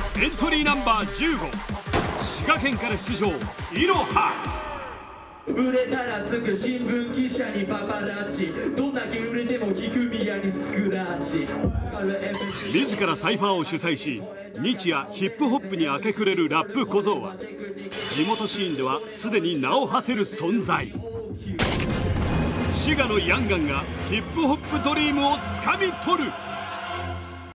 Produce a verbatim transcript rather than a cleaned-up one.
エントリーナンバーじゅうご、滋賀県から出場、いろは。 売れたらつく新聞記者にパパラッチ、どんだけ売れても聞く宮にスクラッチ。 自らサイファーを主催し、日夜ヒップホップに明け暮れるラップ小僧は、地元シーンではすでに名を馳せる存在。滋賀のヤンガンがヒップホップドリームをつかみ取る。